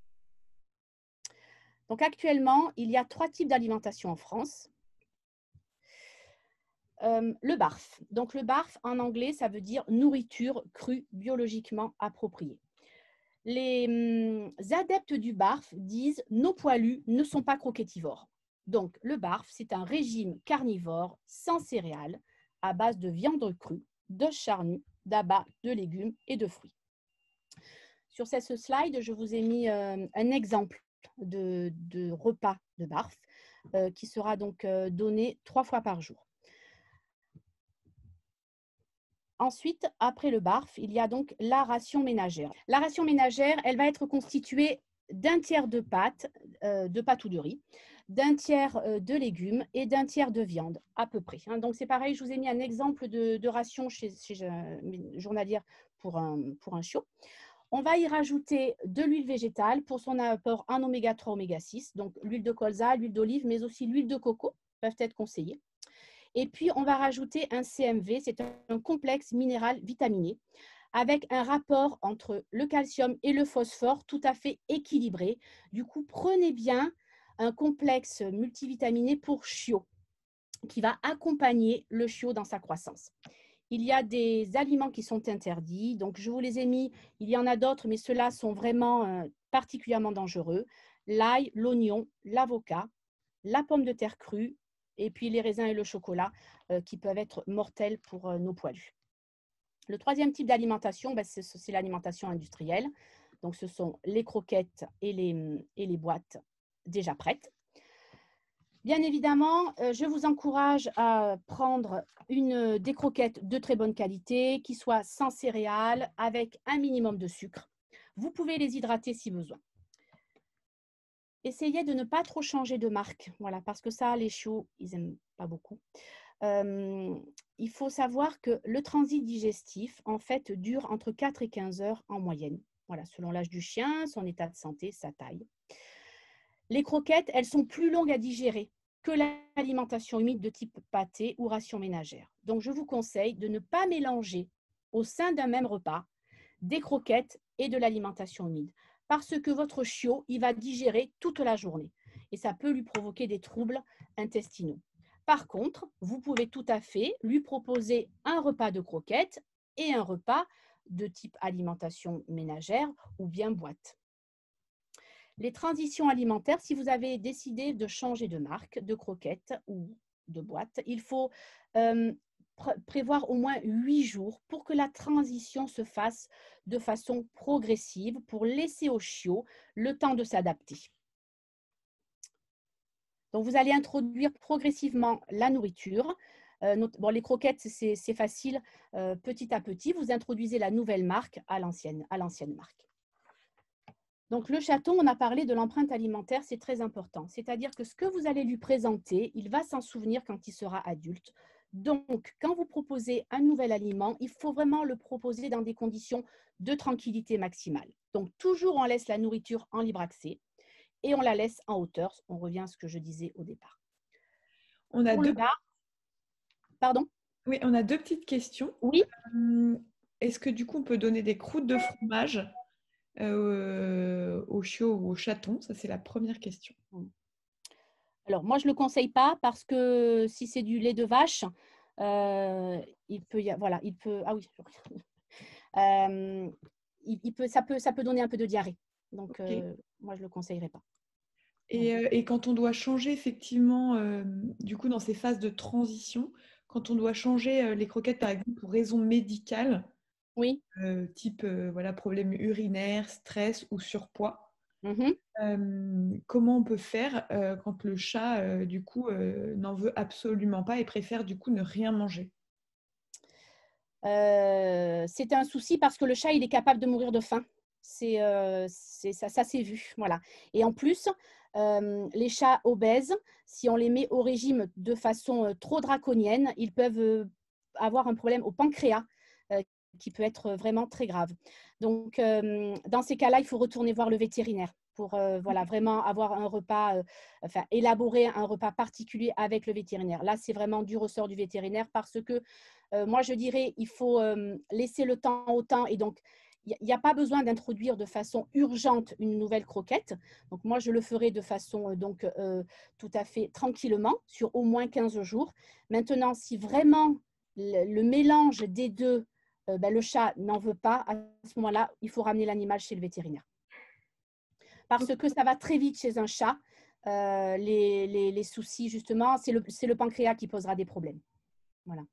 Donc, actuellement, il y a trois types d'alimentation en France. Euh, le barf. Donc, le barf, en anglais, ça veut dire nourriture crue biologiquement appropriée. Les hum, adeptes du barf disent « nos poilus ne sont pas croquetivores ». Donc, le barf, c'est un régime carnivore sans céréales à base de viande crue, d'os charnus, d'abats, de légumes et de fruits. Sur cette slide, je vous ai mis euh, un exemple de, de repas de barf euh, qui sera donc euh, donné trois fois par jour. Ensuite, après le barf, il y a donc la ration ménagère. La ration ménagère, elle va être constituée d'un tiers de pâtes, euh, de pâtes ou de riz, d'un tiers euh, de légumes et d'un tiers de viande, à peu près. Hein. Donc, c'est pareil, je vous ai mis un exemple de, de ration chez, chez, euh, journalière pour un, pour un chiot. On va y rajouter de l'huile végétale pour son apport en oméga trois, oméga six, donc l'huile de colza, l'huile d'olive, mais aussi l'huile de coco peuvent être conseillées. Et puis, on va rajouter un C M V, c'est un complexe minéral vitaminé, avec un rapport entre le calcium et le phosphore tout à fait équilibré. Du coup, prenez bien un complexe multivitaminé pour chiot, qui va accompagner le chiot dans sa croissance. Il y a des aliments qui sont interdits, donc je vous les ai mis, il y en a d'autres, mais ceux-là sont vraiment euh, particulièrement dangereux. L'ail, l'oignon, l'avocat, la pomme de terre crue, et puis les raisins et le chocolat euh, qui peuvent être mortels pour euh, nos poilus. Le troisième type d'alimentation, ben, c'est l'alimentation industrielle. Donc, ce sont les croquettes et les, et les boîtes déjà prêtes. Bien évidemment, euh, je vous encourage à prendre une, des croquettes de très bonne qualité, qui soient sans céréales, avec un minimum de sucre. Vous pouvez les hydrater si besoin. Essayez de ne pas trop changer de marque, voilà, parce que ça, les chiots, ils n'aiment pas beaucoup. Euh, il faut savoir que le transit digestif, en fait, dure entre quatre et quinze heures en moyenne, voilà, selon l'âge du chien, son état de santé, sa taille. Les croquettes, elles sont plus longues à digérer que l'alimentation humide de type pâté ou ration ménagère. Donc, je vous conseille de ne pas mélanger au sein d'un même repas des croquettes et de l'alimentation humide, parce que votre chiot, il va digérer toute la journée et ça peut lui provoquer des troubles intestinaux. Par contre, vous pouvez tout à fait lui proposer un repas de croquettes et un repas de type alimentation ménagère ou bien boîte. Les transitions alimentaires, si vous avez décidé de changer de marque, de croquettes ou de boîte, il faut euh, pr- prévoir au moins huit jours pour que la transition se fasse de façon progressive pour laisser au chiot le temps de s'adapter. Donc, vous allez introduire progressivement la nourriture. Euh, not- bon, les croquettes, c'est facile. Euh, petit à petit, vous introduisez la nouvelle marque à l'ancienne à l'ancienne marque. Donc, le chaton, on a parlé de l'empreinte alimentaire, c'est très important. C'est-à-dire que ce que vous allez lui présenter, il va s'en souvenir quand il sera adulte. Donc, quand vous proposez un nouvel aliment, il faut vraiment le proposer dans des conditions de tranquillité maximale. Donc, toujours, on laisse la nourriture en libre accès et on la laisse en hauteur. On revient à ce que je disais au départ. On a Pour deux... le bar, pardon? Oui, on a deux petites questions. Oui. Euh, Est-ce que du coup, on peut donner des croûtes de fromage euh, aux chiots ou aux chatons? Ça, c'est la première question. Alors, moi, je ne le conseille pas parce que si c'est du lait de vache, euh, il peut y avoir, voilà, il peut, ah oui, euh, il, il peut, ça, peut, ça peut donner un peu de diarrhée. Donc, Okay. euh, moi, je ne le conseillerais pas. Et, euh, et quand on doit changer, effectivement, euh, du coup, dans ces phases de transition, quand on doit changer euh, les croquettes, par exemple, pour raison médicale, Oui. euh, type euh, voilà, problème urinaire, stress ou surpoids, Mm-hmm. euh, comment on peut faire euh, quand le chat, euh, du coup, euh, n'en veut absolument pas et préfère, du coup, ne rien manger? Euh, c'est un souci parce que le chat, il est capable de mourir de faim. C'est, euh, c'est, ça, ça s'est vu. Voilà. Et en plus, euh, les chats obèses, si on les met au régime de façon euh, trop draconienne, ils peuvent euh, avoir un problème au pancréas euh, qui peut être vraiment très grave. Donc, euh, dans ces cas-là, il faut retourner voir le vétérinaire pour euh, voilà, vraiment avoir un repas, euh, enfin, élaborer un repas particulier avec le vétérinaire. Là, c'est vraiment du ressort du vétérinaire parce que euh, moi, je dirais, il faut euh, laisser le temps au temps et donc, il n'y a pas besoin d'introduire de façon urgente une nouvelle croquette. Donc, moi, je le ferai de façon euh, donc, euh, tout à fait tranquillement sur au moins quinze jours. Maintenant, si vraiment le, le mélange des deux, euh, ben, le chat n'en veut pas, à ce moment-là, il faut ramener l'animal chez le vétérinaire. Parce que ça va très vite chez un chat. Euh, les, les, les soucis, justement, c'est le, c'est le pancréas qui posera des problèmes. Voilà.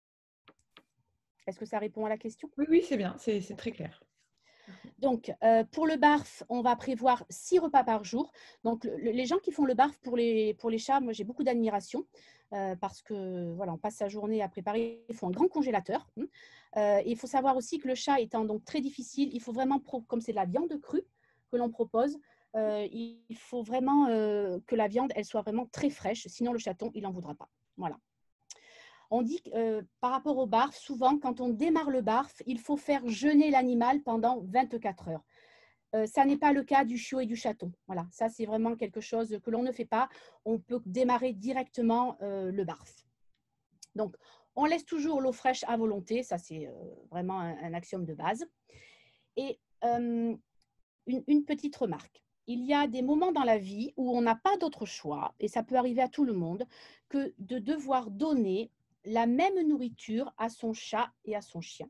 Est-ce que ça répond à la question? Oui, oui, c'est bien, c'est très clair. Donc, euh, pour le barf, on va prévoir six repas par jour. Donc, le, les gens qui font le barf pour les, pour les chats, moi, j'ai beaucoup d'admiration euh, parce que, voilà, on passe sa journée à préparer. Il faut un grand congélateur. Euh, il faut savoir aussi que le chat étant donc très difficile, il faut vraiment, comme c'est de la viande crue que l'on propose, euh, il faut vraiment euh, que la viande, elle soit vraiment très fraîche. Sinon, le chaton, il n'en voudra pas. Voilà. On dit que euh, par rapport au barf, souvent, quand on démarre le barf, il faut faire jeûner l'animal pendant vingt-quatre heures. Euh, ça n'est pas le cas du chiot et du chaton. Voilà, ça, c'est vraiment quelque chose que l'on ne fait pas. On peut démarrer directement euh, le barf. Donc, on laisse toujours l'eau fraîche à volonté. Ça, c'est euh, vraiment un, un axiome de base. Et euh, une, une petite remarque. Il y a des moments dans la vie où on n'a pas d'autre choix, et ça peut arriver à tout le monde, que de devoir donner la même nourriture à son chat et à son chien.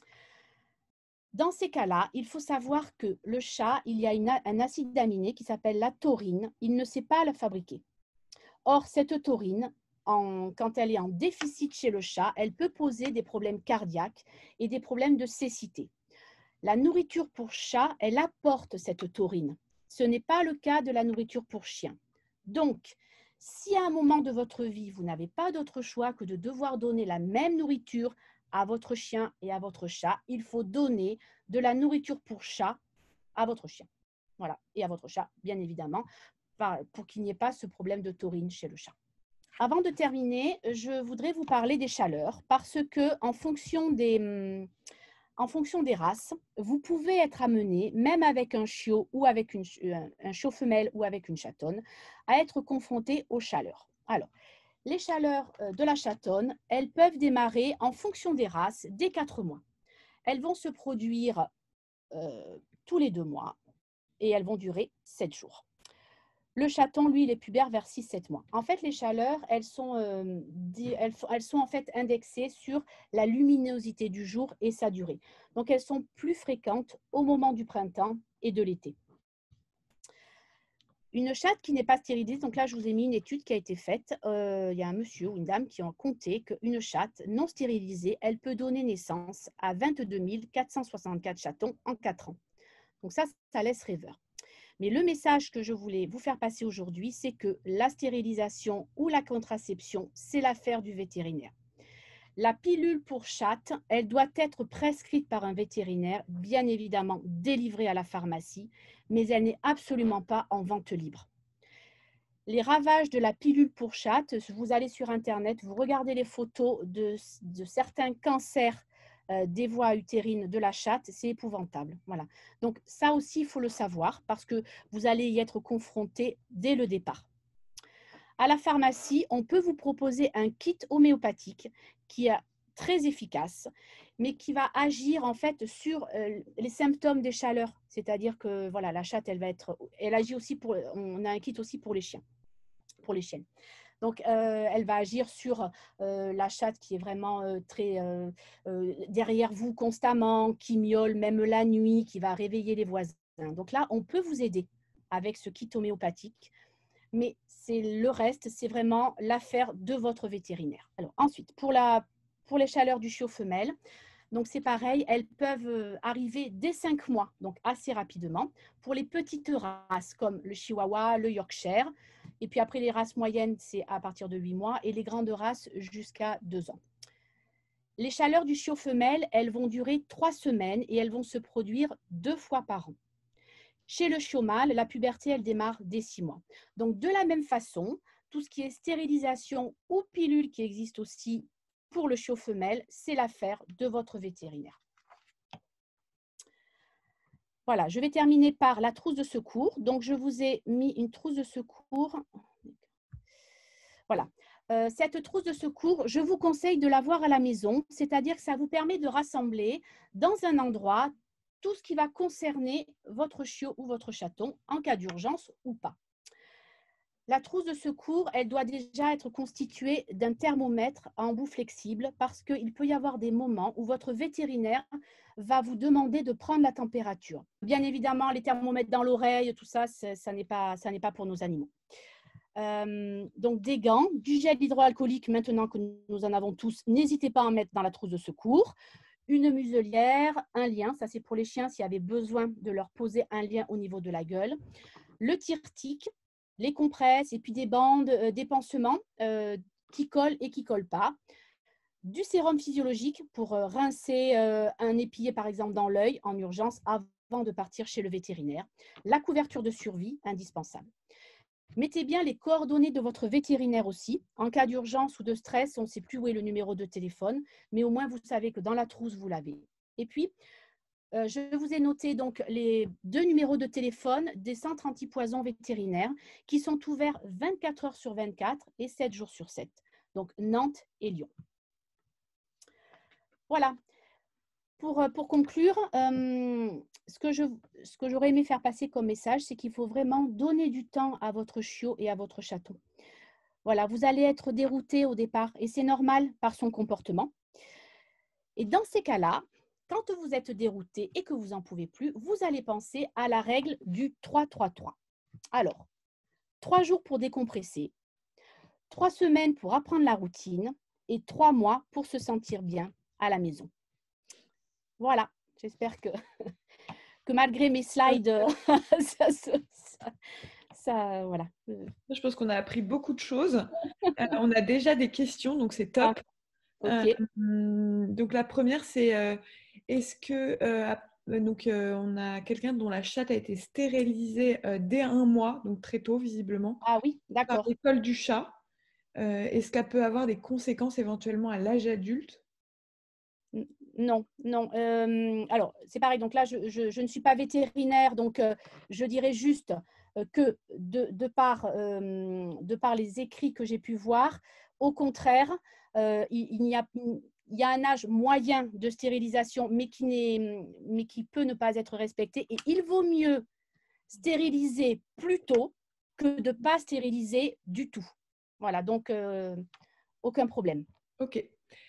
Dans ces cas-là, il faut savoir que le chat, il y a une, un acide aminé qui s'appelle la taurine. Il ne sait pas la fabriquer. Or, cette taurine, en, quand elle est en déficit chez le chat, elle peut poser des problèmes cardiaques et des problèmes de cécité. La nourriture pour chat, elle apporte cette taurine. Ce n'est pas le cas de la nourriture pour chien. Donc, si à un moment de votre vie, vous n'avez pas d'autre choix que de devoir donner la même nourriture à votre chien et à votre chat, il faut donner de la nourriture pour chat à votre chien. Voilà, et à votre chat, bien évidemment, pour qu'il n'y ait pas ce problème de taurine chez le chat. Avant de terminer, je voudrais vous parler des chaleurs parce que en fonction des, en fonction des races, vous pouvez être amené, même avec un chiot ou avec une, un chiot femelle ou avec une chatonne, à être confronté aux chaleurs. Alors, les chaleurs de la chatonne, elles peuvent démarrer en fonction des races dès quatre mois. Elles vont se produire euh, tous les deux mois et elles vont durer sept jours. Le chaton, lui, il est pubère vers six sept mois. En fait, les chaleurs, elles sont, euh, elles, elles sont en fait indexées sur la luminosité du jour et sa durée. Donc, elles sont plus fréquentes au moment du printemps et de l'été. Une chatte qui n'est pas stérilisée, donc là, je vous ai mis une étude qui a été faite. Euh, il y a un monsieur ou une dame qui ont compté qu'une chatte non stérilisée, elle peut donner naissance à vingt-deux mille quatre cent soixante-quatre chatons en quatre ans. Donc ça, ça laisse rêveur. Mais le message que je voulais vous faire passer aujourd'hui, c'est que la stérilisation ou la contraception, c'est l'affaire du vétérinaire. La pilule pour chatte, elle doit être prescrite par un vétérinaire, bien évidemment délivrée à la pharmacie, mais elle n'est absolument pas en vente libre. Les ravages de la pilule pour chatte, vous allez sur Internet, vous regardez les photos de, de certains cancers Euh, des voies utérines de la chatte, c'est épouvantable. Voilà. Donc ça aussi, il faut le savoir parce que vous allez y être confronté dès le départ. À la pharmacie, on peut vous proposer un kit homéopathique qui est très efficace, mais qui va agir en fait sur euh, les symptômes des chaleurs. C'est-à-dire que voilà, la chatte, elle va être, elle agit aussi pour, on a un kit aussi pour les chiens, pour les chiennes. Donc, euh, elle va agir sur euh, la chatte qui est vraiment euh, très euh, euh, derrière vous constamment, qui miaule même la nuit, qui va réveiller les voisins. Donc là, on peut vous aider avec ce kit homéopathique, mais c'est le reste, c'est vraiment l'affaire de votre vétérinaire. Alors ensuite, pour, la, pour les chaleurs du chiot femelle, donc c'est pareil, elles peuvent arriver dès cinq mois, donc assez rapidement. Pour les petites races comme le Chihuahua, le Yorkshire, et puis après les races moyennes, c'est à partir de huit mois, et les grandes races jusqu'à deux ans. Les chaleurs du chiot femelle, elles vont durer trois semaines et elles vont se produire deux fois par an. Chez le chiot mâle, la puberté, elle démarre dès six mois. Donc, de la même façon, tout ce qui est stérilisation ou pilule qui existe aussi pour le chiot femelle, c'est l'affaire de votre vétérinaire. Voilà, je vais terminer par la trousse de secours. Donc, je vous ai mis une trousse de secours. Voilà. Euh, cette trousse de secours, je vous conseille de l'avoir à la maison, c'est-à-dire que ça vous permet de rassembler dans un endroit tout ce qui va concerner votre chiot ou votre chaton en cas d'urgence ou pas. La trousse de secours, elle doit déjà être constituée d'un thermomètre à embout flexible parce qu'il peut y avoir des moments où votre vétérinaire va vous demander de prendre la température. Bien évidemment, les thermomètres dans l'oreille, tout ça, ça n'est pas, ça n'est pas pour nos animaux. Euh, donc des gants, du gel hydroalcoolique maintenant que nous en avons tous, n'hésitez pas à en mettre dans la trousse de secours, une muselière, un lien, ça c'est pour les chiens s'il y avait besoin de leur poser un lien au niveau de la gueule, le tire-tic, les compresses et puis des bandes, euh, des pansements euh, qui collent et qui ne collent pas, du sérum physiologique pour euh, rincer euh, un épillé par exemple dans l'œil en urgence avant de partir chez le vétérinaire, la couverture de survie indispensable. Mettez bien les coordonnées de votre vétérinaire aussi. En cas d'urgence ou de stress, on ne sait plus où est le numéro de téléphone, mais au moins vous savez que dans la trousse, vous l'avez. Et puis, euh, je vous ai noté donc les deux numéros de téléphone des centres antipoison vétérinaires qui sont ouverts vingt-quatre heures sur vingt-quatre et sept jours sur sept. Donc, Nantes et Lyon. Voilà. Pour, pour conclure, euh, ce que je, ce que j'aurais aimé faire passer comme message, c'est qu'il faut vraiment donner du temps à votre chiot et à votre chaton. Voilà, vous allez être dérouté au départ et c'est normal par son comportement. Et dans ces cas-là, quand vous êtes dérouté et que vous n'en pouvez plus, vous allez penser à la règle du trois trois trois. Alors, trois jours pour décompresser, trois semaines pour apprendre la routine et trois mois pour se sentir bien à la maison. Voilà, j'espère que, que malgré mes slides, ça, ça, ça, ça, voilà. Je pense qu'on a appris beaucoup de choses. Euh, on a déjà des questions, donc c'est top. Ah, okay. euh, donc la première, c'est euh, est-ce que euh, donc euh, on a quelqu'un dont la chatte a été stérilisée euh, dès un mois, donc très tôt visiblement, Ah oui, par d'accord. l'école du chat. Euh, est-ce qu'elle peut avoir des conséquences éventuellement à l'âge adulte? Non, non. Euh, alors, c'est pareil. Donc là, je, je, je ne suis pas vétérinaire, donc euh, je dirais juste euh, que de, de, par, euh, de par les écrits que j'ai pu voir, au contraire, euh, il, il, y a, il y a un âge moyen de stérilisation, mais qui, n'est, mais qui peut ne pas être respecté. Et il vaut mieux stériliser plus tôt que de ne pas stériliser du tout. Voilà, donc euh, aucun problème. Ok.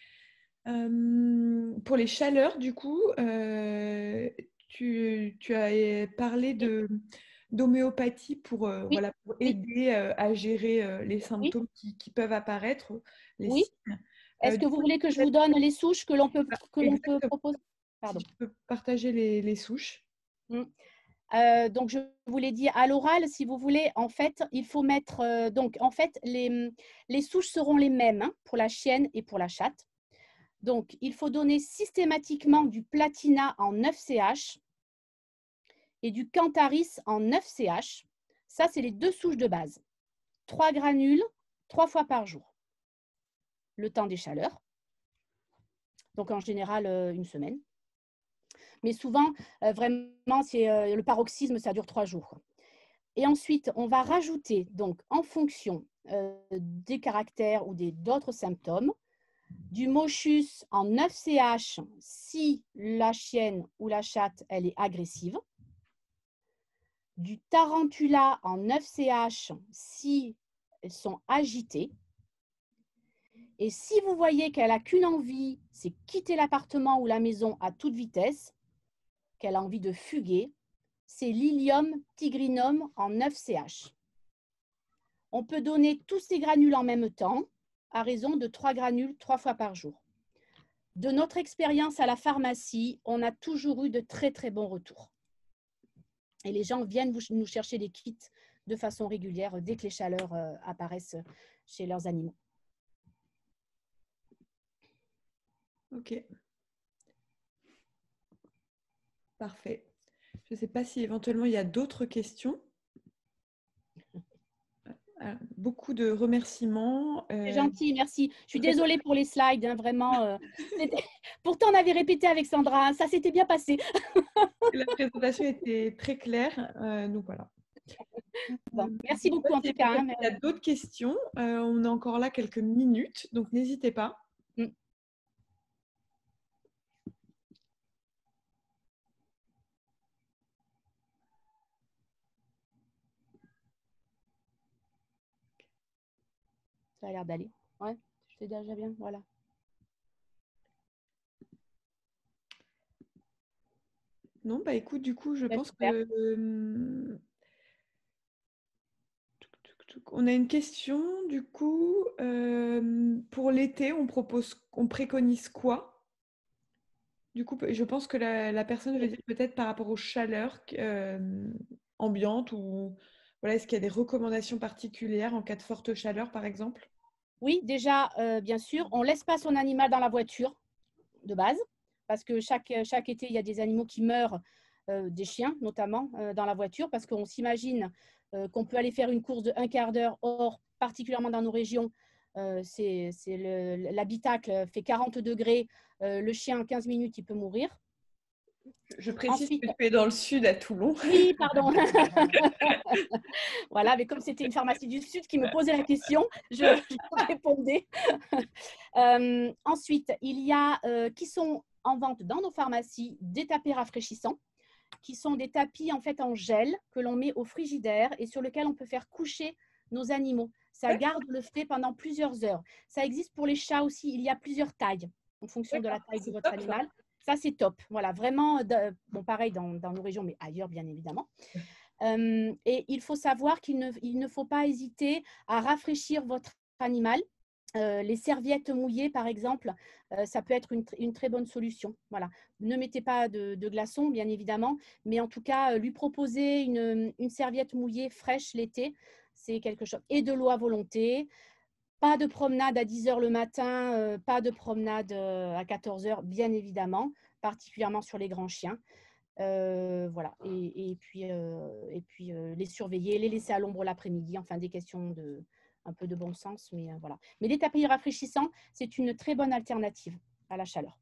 Euh, pour les chaleurs, du coup, euh, tu, tu as parlé de, d'homéopathie pour, euh, Oui, voilà, pour oui, aider euh, à gérer euh, les oui, symptômes qui, qui peuvent apparaître, les oui. signes. Euh, Est-ce que du vous coup, voulez que je vous donne les souches que l'on peut, que l'on peut exactement. proposer? Si Pardon. tu peux partager les, les souches. Mm. Euh, donc, je vous l'ai dit à l'oral, si vous voulez, en fait, il faut mettre… Euh, donc, en fait, les, les souches seront les mêmes hein, pour la chienne et pour la chatte. Donc, il faut donner systématiquement du Platina en neuf C H et du Cantaris en neuf C H. Ça, c'est les deux souches de base. Trois granules, trois fois par jour. Le temps des chaleurs. Donc, en général, euh, une semaine. Mais souvent, euh, vraiment, c'est euh, le paroxysme, ça dure trois jours. Et ensuite, on va rajouter, donc, en fonction euh, des caractères ou d'autres symptômes, du Moschus en neuf C H si la chienne ou la chatte, elle est agressive, du Tarantula en neuf C H si elles sont agitées. Et si vous voyez qu'elle n'a qu'une envie, c'est quitter l'appartement ou la maison à toute vitesse, qu'elle a envie de fuguer, c'est Lilium tigrinum en neuf C H. On peut donner tous ces granules en même temps à raison de trois granules trois fois par jour. De notre expérience à la pharmacie, on a toujours eu de très très bons retours. Et les gens viennent nous chercher des kits de façon régulière dès que les chaleurs apparaissent chez leurs animaux. Ok. Parfait. Je ne sais pas si éventuellement il y a d'autres questions. Alors, beaucoup de remerciements. C'est Euh... gentil, merci. Je suis désolée pour les slides, hein, vraiment. Euh, Pourtant, on avait répété avec Sandra, hein, ça s'était bien passé. La présentation était très claire, euh, donc voilà. Bon, merci beaucoup en tout cas. Hein, il y a d'autres questions. Euh, on est encore là quelques minutes, donc n'hésitez pas. Mm. Ça a l'air d'aller. Ouais, c'est déjà bien, voilà. Non, bah écoute, du coup, je Ouais, pense super. que euh, on a une question. Du coup, euh, pour l'été, on propose, on préconise quoi? Du coup, je pense que la, la personne veut dire peut-être par rapport aux chaleurs euh, ambiantes ou voilà, est-ce qu'il y a des recommandations particulières en cas de forte chaleur, par exemple? Oui, déjà, euh, bien sûr, on ne laisse pas son animal dans la voiture de base, parce que chaque, chaque été, il y a des animaux qui meurent, euh, des chiens notamment, euh, dans la voiture, parce qu'on s'imagine euh, qu'on peut aller faire une course de un quart d'heure, or, particulièrement dans nos régions, euh, c'est, c'est le, l'habitacle fait quarante degrés, euh, le chien en quinze minutes, il peut mourir. Je précise Ensuite, que tu es dans le sud à Toulon. oui, pardon. Voilà, mais comme c'était une pharmacie du Sud qui me posait la question, je, je répondais. Euh, ensuite, il y a euh, qui sont en vente dans nos pharmacies des tapis rafraîchissants, qui sont des tapis en fait en gel que l'on met au frigidaire et sur lequel on peut faire coucher nos animaux. Ça garde le frais pendant plusieurs heures. Ça existe pour les chats aussi. Il y a plusieurs tailles en fonction de la taille de votre animal. Ça, c'est top. Voilà, vraiment, de, bon, pareil dans, dans nos régions, mais ailleurs, bien évidemment. Euh, et il faut savoir qu'il ne, il ne faut pas hésiter à rafraîchir votre animal. Euh, les serviettes mouillées, par exemple, euh, ça peut être une, une très bonne solution. Voilà. Ne mettez pas de, de glaçons, bien évidemment, mais en tout cas, euh, lui proposer une, une serviette mouillée fraîche l'été, c'est quelque chose. Et de l'eau à volonté. Pas de promenade à dix heures le matin, euh, pas de promenade euh, à quatorze heures, bien évidemment, particulièrement sur les grands chiens. Euh, voilà. Et, et puis, euh, et puis euh, les surveiller, les laisser à l'ombre l'après-midi, enfin des questions de un peu de bon sens, mais euh, voilà. Mais les tapis rafraîchissants, c'est une très bonne alternative à la chaleur.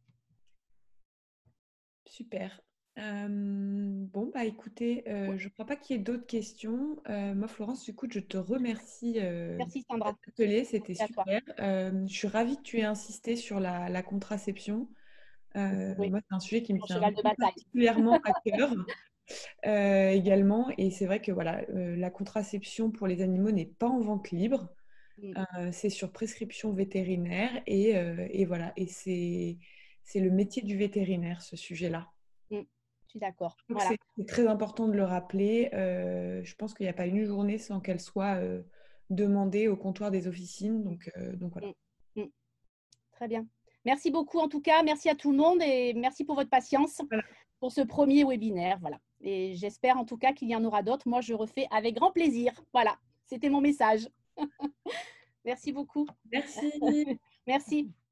Super. Euh, bon, bah écoutez, euh, je ne crois pas qu'il y ait d'autres questions. Euh, moi, Florence, du coup, je te remercie euh, Merci pour Sandra. cet atelier, c'était Et à toi. super. Euh, je suis ravie que tu aies insisté sur la, la contraception. Euh, Oui, moi, c'est un sujet qui me mon tient cheval de bataille. particulièrement à cœur euh, également. Et c'est vrai que voilà, euh, la contraception pour les animaux n'est pas en vente libre. Mm, Euh, c'est sur prescription vétérinaire et, euh, et voilà, et c'est c'est le métier du vétérinaire, ce sujet-là. mm, je suis d'accord. Je trouve que Voilà. c'est c'est très important de le rappeler. Euh, je pense qu'il n'y a pas une journée sans qu'elle soit euh, demandée au comptoir des officines. Donc, euh, donc voilà. Mm, mm. Très bien. Merci beaucoup en tout cas. Merci à tout le monde et merci pour votre patience Voilà. pour ce premier webinaire. Voilà. Et j'espère en tout cas qu'il y en aura d'autres. Moi, je refais avec grand plaisir. Voilà. C'était mon message. Merci beaucoup. Merci. Merci.